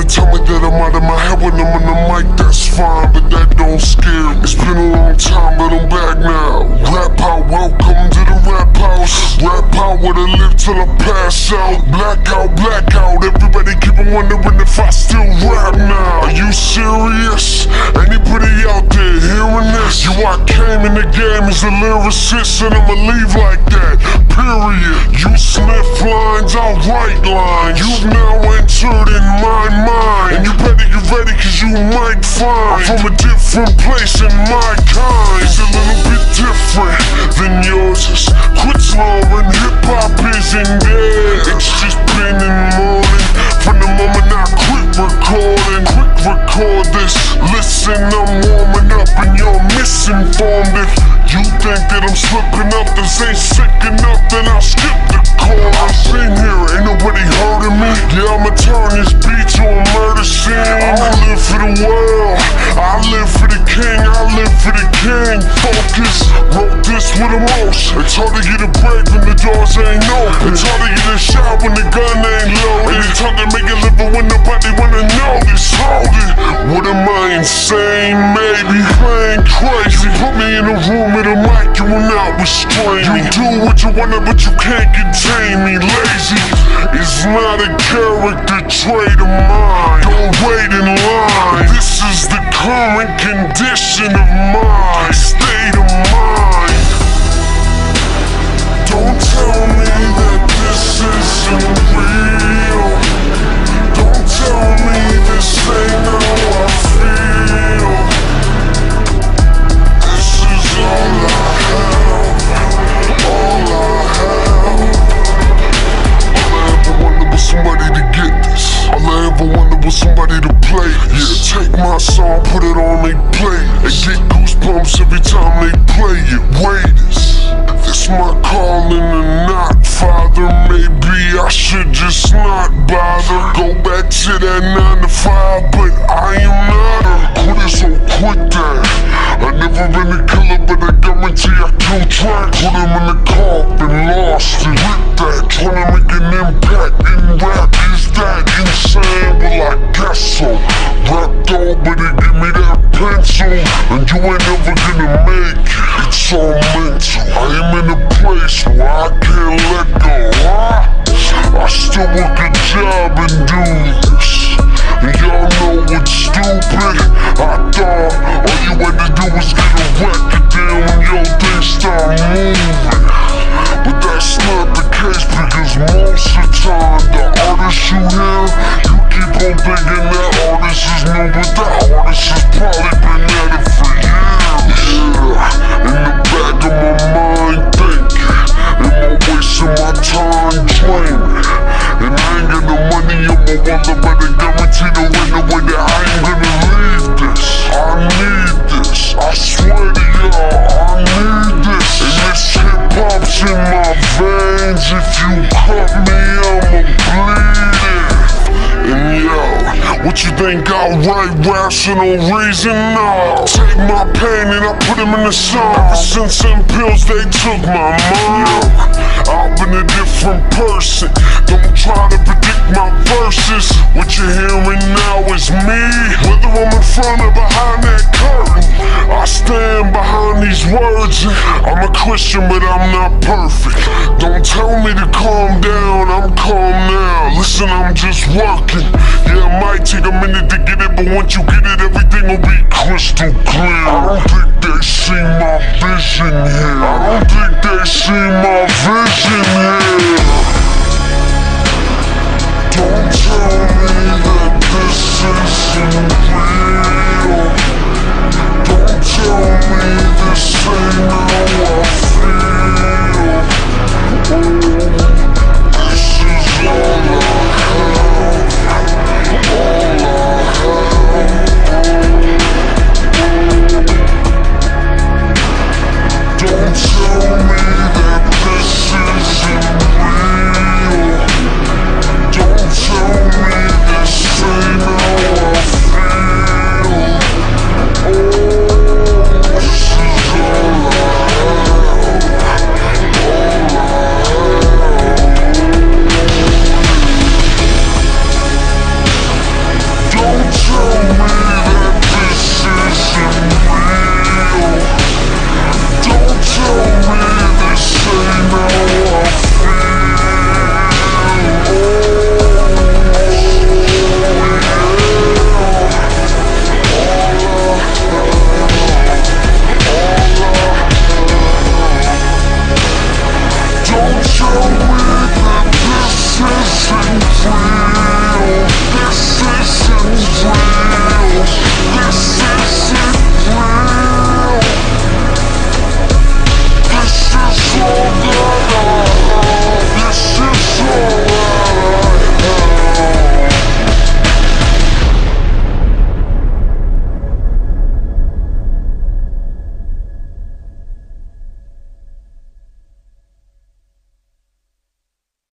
tell me that I'm out of my head when I'm on the mic, that's fine, but that don't scare me. It's been a long time, but I'm back now. Rap out, welcome to the rap house. Rap out where I live till I pass out. Blackout, blackout, everybody keep on wondering if I still rap now. Are you serious? Anybody out there hearing this? I came in the game as a lyricist and I'ma leave like that, period. You sniff lines, I'll write lines. You've now entered in my mind, and you better get ready cause you might find I'm from a different place in my kind. It's a little bit different than yours. Quit slowing, hip-hop isn't dead. It's just been in the morning from the moment I quit recording. Quick record this, listen, I'm warming up and you're misinformed. If you think that I'm slipping up, this ain't sick enough, then I'll skip the call. I've been here, ain't nobody heard of me. Yeah, I'ma turn this beat to a murder scene. I don't live for the world, I live for the king, I live for the king. Focus, wrote this with emotion. It's hard to get a break when the doors ain't open. It's hard to get a shot when the gun ain't loaded. It's hard to make a living when nobody wanna notice. Hold it, what am I, insane? Maybe playing crazy. Put me in a room with a mic, you will not restrain me. You do what you wanna, but you can't contain me. Lazy is not a character trait of mine. Don't wait in line. This is the current condition of my state of mind. Don't tell me that this isn't real. Don't tell me this ain't how I feel. This is all I have, all I have. All I ever wanted was somebody to get this. All I ever wanted was somebody to play. Yeah, take my song, put it on they play, and get goosebumps every time they play it. Waiters, this my calling or not, Father? Maybe I should just not bother. Go back to that 9 to 5, but I am not a quitter, so quit that. I never been a killer, but I guarantee I kill track. Put him in the coffin, lost it. With that, tryna make an impact in rap. Is that insane? Well, I guess so. Rap though, better give me that pencil, and you ain't never gonna make it. It's all mental. I am in a place where I can't let go. I still work a job and do this, and y'all know what's stupid. I thought all you had to do was get a record deal when your things start moving, but that's not the case, because most of the time the artists you hear, you keep on thinking that artist is new, but that artist has probably been at it for years. Yeah, in the back of my mind thinking, am I wasting my time dreaming? And I ain't got no money on my wallet, but I guarantee to win the way that I ain't gonna leave this. I need this, I swear to y'all, I need this. And this hip-hop's in my veins. If you cut me, I'ma bleed it. And yo, what you think I write rational reason? No. Take my pain and I put them in the song. Ever since them pills, they took my mind. I've been a different person. Don't try to predict my verses. What you're hearing now is me, whether I'm in front or behind that curtain. I stand behind these words. I'm a Christian, but I'm not perfect. Don't tell me to calm down, I'm calm now. Listen, I'm just working. Yeah, it might take a minute to get it, but once you get it, everything will be crystal clear. I don't think they see my vision here. I don't think they see my vision here. Don't tell me